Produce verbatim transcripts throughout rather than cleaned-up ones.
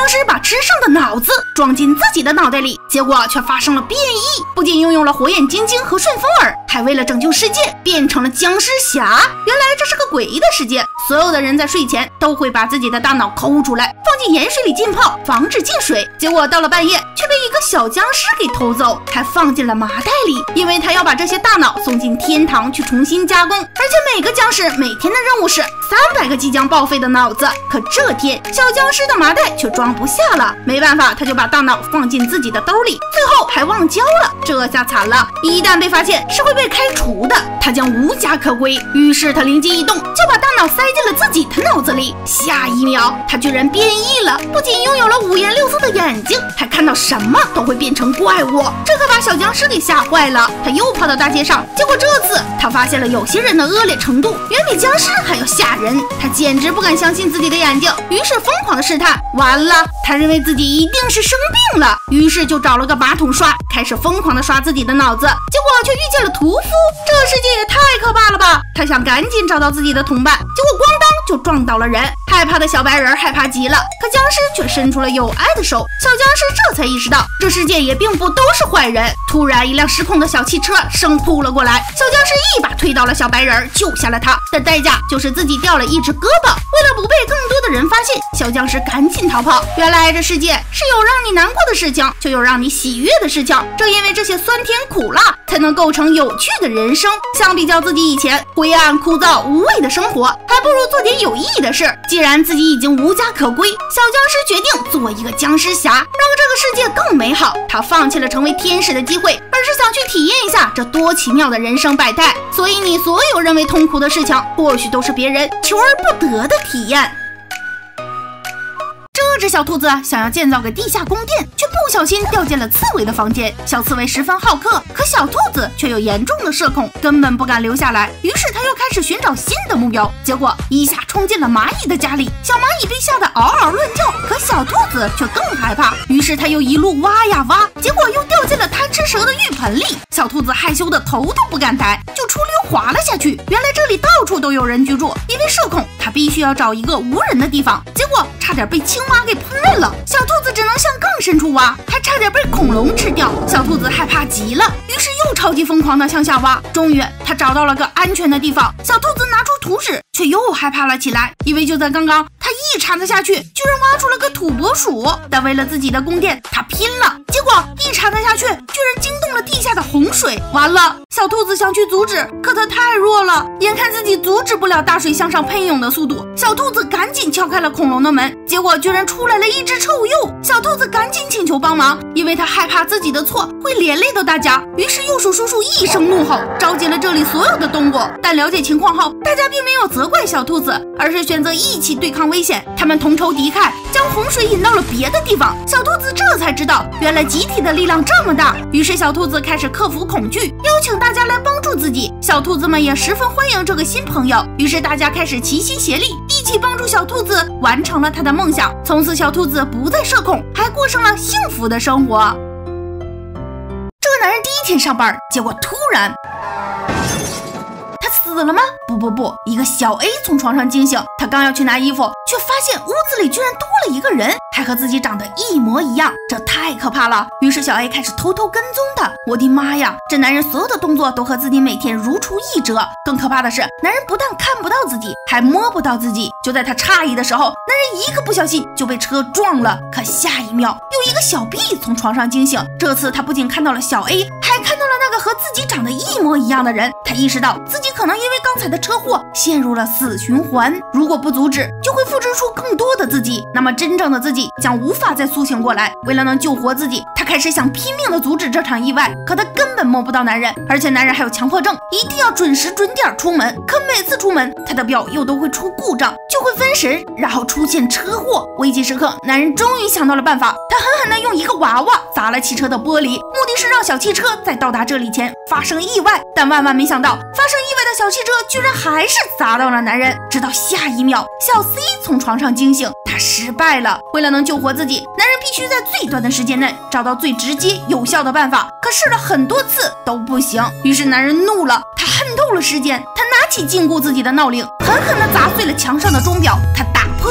僵尸把吃剩的脑子装进自己的脑袋里，结果却发生了变异，不仅拥有了火眼金睛和顺风耳，还为了拯救世界变成了僵尸侠。原来这是个诡异的世界，所有的人在睡前都会把自己的大脑抠出来，放进盐水里浸泡，防止进水。结果到了半夜，却被一个小僵尸给偷走，还放进了麻袋里，因为他要把这些大脑送进天堂去重新加工。而且每个僵尸每天的任务是三百个即将报废的脑子。可这天，小僵尸的麻袋却装不下了，没办法，他就把大脑放进自己的兜里，最后还忘交了。这下惨了，一旦被发现是会被开除的，他将无家可归。于是他灵机一动，就把大脑塞进了自己的脑子里。下一秒，他居然变异了，不仅拥有了五颜六色的眼睛，还看到什么都会变成怪物。这可把小僵尸给吓坏了，他又跑到大街上，结果这次他发现了有些人的恶劣程度远比僵尸还要吓人，他简直不敢相信自己的眼睛，于是疯狂的试探。完了，他认为自己一定是生病了，于是就找了个马桶刷，开始疯狂的刷自己的脑子，结果却遇见了屠夫。这世界也太可怕了吧！他想赶紧找到自己的同伴，结果咣当就撞倒了人。害怕的小白人害怕极了，可僵尸却伸出了友爱的手。小僵尸这才意识到，这世界也并不都是坏人。突然，一辆失控的小汽车生扑了过来，小僵尸一把推倒了小白人，救下了他，但代价就是自己掉了一只胳膊。为了不被更多的人发现，小僵尸赶紧逃跑。原来这世界是有让你难过的事情，就有让你喜悦的事情。正因为这些酸甜苦辣，才能构成有趣的人生。相比较自己以前灰暗枯燥无味的生活，还不如做点有意义的事。既然自己已经无家可归，小僵尸决定做一个僵尸侠，让这个世界更美好。他放弃了成为天使的机会，而是想去体验一下这多奇妙的人生百态。所以你所有认为痛苦的事情，或许都是别人求而不得的体验。这只小兔子想要建造个地下宫殿，却不小心掉进了刺猬的房间。小刺猬十分好客，可小兔子却有严重的社恐，根本不敢留下来。于是他又开始寻找新的目标，结果一下冲进了蚂蚁的家里。小蚂蚁被吓得嗷嗷乱叫，可小兔子却更害怕。于是他又一路挖呀挖，结果又掉进了贪吃蛇的浴盆里。小兔子害羞的头都不敢抬，就出溜滑了下去。原来这里到处都有人居住，因为社恐，他必须要找一个无人的地方，结果差点被青蛙给烹饪了。小兔子只能向更深处挖，还差点被恐龙吃掉。小兔子害怕极了，于是又超级疯狂的向下挖。终于他找到了个安全的地方，小兔子拿出图纸，却又害怕了起来，因为就在刚刚，他一铲子下去，居然挖出了个土拨鼠。但为了自己的宫殿，他拼了，结果一铲子下去，居然惊动了地下的洪水。完了，小兔子想去阻止，可它太弱了，眼看自己阻止不了大水向上喷涌的速度，小兔子赶紧敲开了恐龙的门，结果居然出来了一只臭鼬。小兔子赶紧请求帮忙，因为他害怕自己的错会连累到大家。于是鼬鼠叔叔一声怒吼，召集了这里所有的动物。但了解情况后，大家并没有责怪小兔子，而是选择一起对抗危险。他们同仇敌忾，将洪水引到了别的地方。小兔子这才知道，原来集体的力量这么大。于是小兔子开始克服恐惧，邀请大家来帮助自己。小兔子们也十分欢迎这个新朋友，于是大家开始齐心协力，一起帮助小兔子完成了他的梦想。从此小兔子不再社恐，还过上了幸福的生活。这个男人第一天上班，结果突然他死了吗？不不不，一个小 A 从床上惊醒，他刚要去拿衣服，却发现屋子里居然多了一个人，还和自己长得一模一样，这太可怕了。于是小 A 开始偷偷跟踪他。我的妈呀，这男人所有的动作都和自己每天如出一辙。更可怕的是，男人不但看不到自己，还摸不到自己。就在他诧异的时候，男人一个不小心就被车撞了。可下一秒，有一个小 B 从床上惊醒，这次他不仅看到了小 A， 还看到了那个和自己长得一模一样的人。他意识到自己可能因为刚才的车祸陷入了死循环，如果不阻止，就会复制出更多的自己，那么真正的自己将无法再苏醒过来。为了能救活自己，他开始想拼命的阻止这场意外，可他根本摸不到男人，而且男人还有强迫症，一定要准时准点出门。可每次出门，他的表又都会出故障，就会分神，然后出现车祸。危急时刻，男人终于想到了办法，他狠狠地用一个娃娃砸了汽车的玻璃，目的是让小汽车在到达这里前发生意外。但万万没想到，发生意外的小汽车居然还是砸到了男人。直到下一秒，小 C 从床上惊醒，他失败了。为了能救活自己，男人必须在最短的时间内找到最直接有效的办法，可试了很多次都不行。于是男人怒了，他恨透了时间，他拿起禁锢自己的闹铃，狠狠地砸碎了墙上的钟表，他打破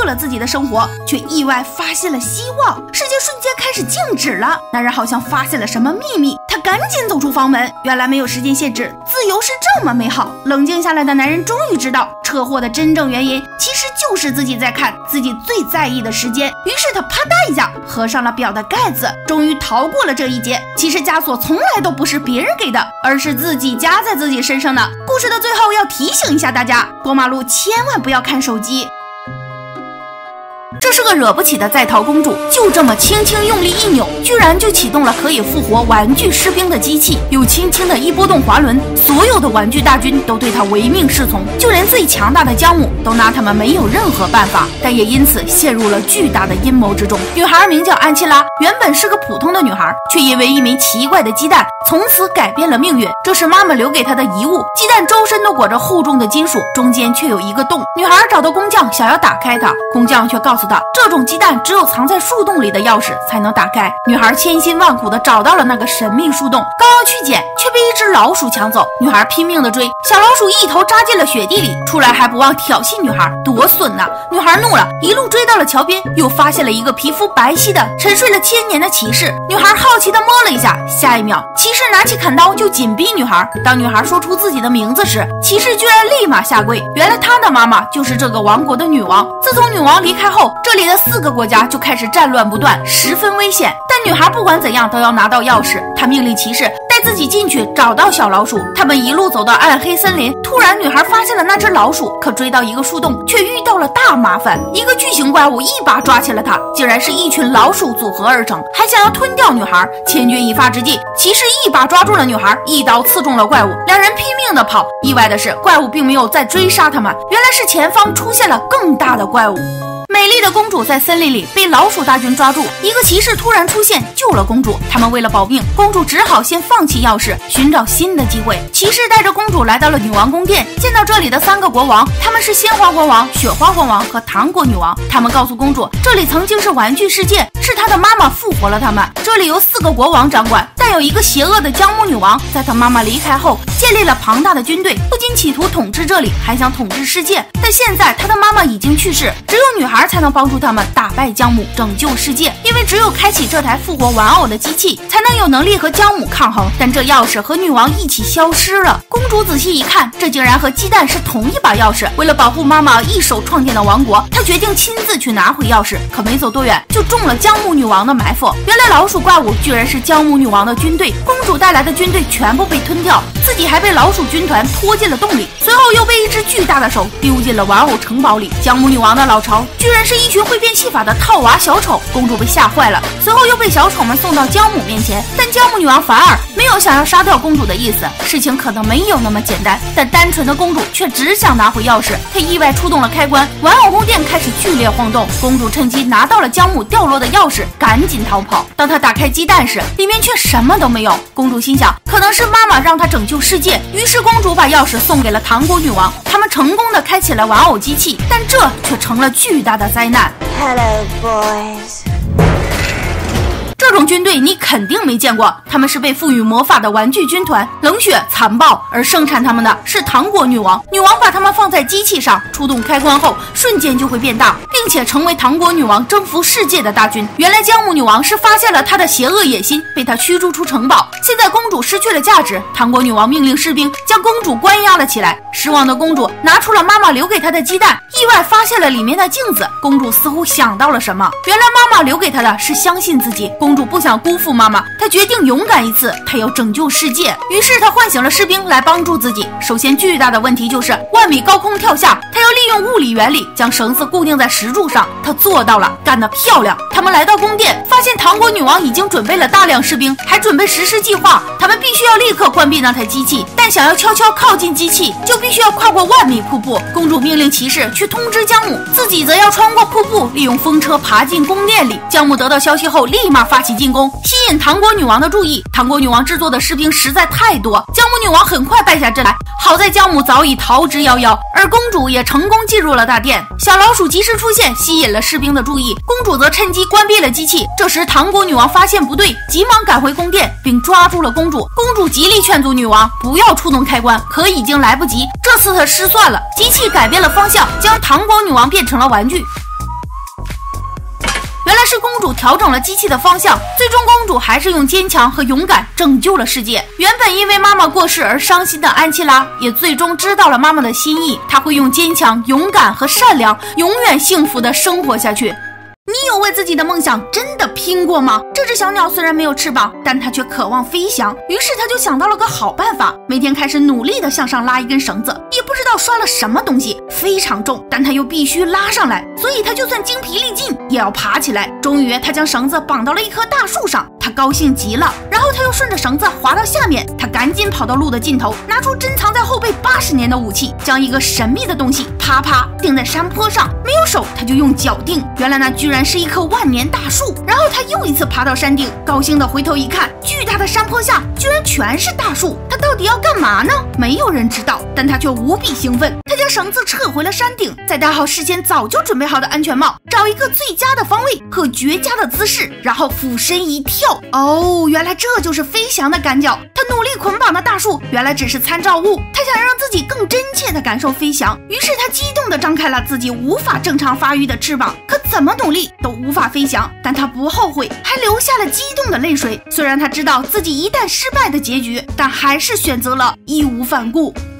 乐了自己的生活，却意外发现了希望。世界瞬间开始静止了。男人好像发现了什么秘密，他赶紧走出房门。原来没有时间限制，自由是这么美好。冷静下来的男人终于知道，车祸的真正原因其实就是自己在看自己最在意的时间。于是他啪嗒一下合上了表的盖子，终于逃过了这一劫。其实枷锁从来都不是别人给的，而是自己加在自己身上的。故事的最后要提醒一下大家，过马路千万不要看手机。这是个惹不起的在逃公主，就这么轻轻用力一扭，居然就启动了可以复活玩具士兵的机器。又轻轻的一拨动滑轮，所有的玩具大军都对他唯命是从，就连最强大的姜母都拿他们没有任何办法，但也因此陷入了巨大的阴谋之中。女孩名叫安琪拉，原本是个普通的女孩，却因为一枚奇怪的鸡蛋从此改变了命运。这是妈妈留给她的遗物，鸡蛋周身都裹着厚重的金属，中间却有一个洞。女孩找到工匠想要打开它，工匠却告诉她，这种鸡蛋只有藏在树洞里的钥匙才能打开。女孩千辛万苦地找到了那个神秘树洞，刚要去捡，却被一只老鼠抢走。女孩拼命地追，小老鼠一头扎进了雪地里，出来还不忘挑衅女孩，多损呐！女孩怒了，一路追到了桥边，又发现了一个皮肤白皙的沉睡了千年的骑士。女孩好奇地摸了一下，下一秒骑士拿起砍刀就紧逼女孩。当女孩说出自己的名字时，骑士居然立马下跪。原来她的妈妈就是这个王国的女王。自从女王离开后，这里的四个国家就开始战乱不断，十分危险。但女孩不管怎样都要拿到钥匙，她命令骑士带自己进去找到小老鼠。他们一路走到暗黑森林，突然女孩发现了那只老鼠，可追到一个树洞却遇到了大麻烦。一个巨型怪物一把抓起了她，竟然是一群老鼠组合而成，还想要吞掉女孩。千钧一发之际，骑士一把抓住了女孩，一刀刺中了怪物。两人拼命地跑，意外的是怪物并没有再追杀他们，原来是前方出现了更大的怪物。美丽的公主在森林里被老鼠大军抓住，一个骑士突然出现救了公主。他们为了保命，公主只好先放弃钥匙，寻找新的机会。骑士带着公主来到了女王宫殿，见到这里的三个国王，他们是鲜花国王、雪花国王和糖果女王。他们告诉公主，这里曾经是玩具世界，是她的妈妈复活了他们。这里由四个国王掌管，但有一个邪恶的姜母女王，在她妈妈离开后建立了庞大的军队，不仅企图统治这里，还想统治世界。但现在她的妈妈已经去世，只有女孩才能帮助他们打败姜母，拯救世界。因为只有开启这台复活玩偶的机器，才能有能力和姜母抗衡。但这钥匙和女王一起消失了。公主仔细一看，这竟然和鸡蛋是同一把钥匙。为了保护妈妈一手创建的王国，她决定亲自去拿回钥匙。可没走多远，就中了姜母女王的埋伏。原来老鼠怪物居然是姜母女王的军队，公主带来的军队全部被吞掉，自己还被老鼠军团拖进了洞里，随后又被一只巨大的手丢进了玩偶城堡里。姜母女王的老巢居然是一群会变戏法的套娃小丑，公主被吓坏了，随后又被小丑们送到姜母面前。但姜母女王反而没有想要杀掉公主的意思，事情可能没有那么简单。但单纯的公主却只想拿回钥匙，她意外触动了开关，玩偶宫殿开始剧烈晃动。公主趁机拿到了姜母掉落的钥匙，赶紧逃跑。当她打开鸡蛋时，里面却什么都没有。公主心想，可能是妈妈让她拯救世界，于是公主把钥匙送给了糖果女王。他们成功的开启了玩偶机器，但这却成了巨大的灾难。 Hello, boys. 这种军队你肯定没见过，他们是被赋予魔法的玩具军团，冷血残暴，而生产他们的是糖果女王。女王把他们放在机器上，触动开关后瞬间就会变大，并且成为糖果女王征服世界的大军。原来姜母女王是发现了她的邪恶野心，被她驱逐出城堡。现在公主失去了价值，糖果女王命令士兵将公主关押了起来。失望的公主拿出了妈妈留给她的鸡蛋，意外发现了里面的镜子。公主似乎想到了什么，原来妈妈留给她的是相信自己。公主不想辜负妈妈，她决定勇敢一次，她要拯救世界。于是她唤醒了士兵来帮助自己。首先巨大的问题就是万米高空跳下，她要利用物理原理将绳子固定在石柱上。她做到了，干得漂亮。他们来到宫殿，发现糖果女王已经准备了大量士兵，还准备实施计划。他们必须要立刻关闭那台机器，但想要悄悄靠近机器，就必须要跨过万米瀑布。公主命令骑士去通知姜母，自己则要穿过瀑布，利用风车爬进宫殿里。姜母得到消息后，立马发起进攻，吸引糖果女王的注意。糖果女王制作的士兵实在太多，姜母女王很快败下阵来。好在姜母早已逃之夭夭，而公主也成功进入了大殿。小老鼠及时出现，吸引了士兵的注意，公主则趁机关闭了机器。这时糖果女王发现不对，急忙赶回宫殿，并抓住了公主。公主极力劝阻女王不要触动开关，可已经来不及。这次她失算了，机器改变了方向，将糖果女王变成了玩具。 原来是公主调整了机器的方向，最终公主还是用坚强和勇敢拯救了世界。原本因为妈妈过世而伤心的安琪拉，也最终知道了妈妈的心意，她会用坚强、勇敢和善良，永远幸福的生活下去。你有为自己的梦想真的拼过吗？这只小鸟虽然没有翅膀，但它却渴望飞翔，于是它就想到了个好办法，每天开始努力地向上拉一根绳子，也不知道拴了什么东西，非常重，但它又必须拉上来，所以它就算精疲力尽也要爬起来。终于它将绳子绑到了一棵大树上，它高兴极了，然后它又顺着绳子滑到下面，它赶紧跑到路的尽头，拿出珍藏在后背八十年的武器，将一个神秘的东西啪啪钉在山坡上，没有手它就用脚钉，原来那居然是一棵万年大树。然后他又一次爬到山顶，高兴地回头一看，巨大的山坡下居然全是大树，他到底要干嘛呢？没有人知道，但他却无比兴奋。他将绳子撤回了山顶，再戴好事先早就准备好的安全帽，找一个最佳的方位和绝佳的姿势，然后俯身一跳。哦，原来这就是飞翔的赶脚。他努力捆绑的大树原来只是参照物，他想让自己更真切地感受飞翔，于是他激动地张开了自己无法正常发育的翅膀，可怎么努力都无法飞翔，但他不后悔，还流下了激动的泪水。虽然他知道自己一旦失败的结局，但还是选择了义无反顾。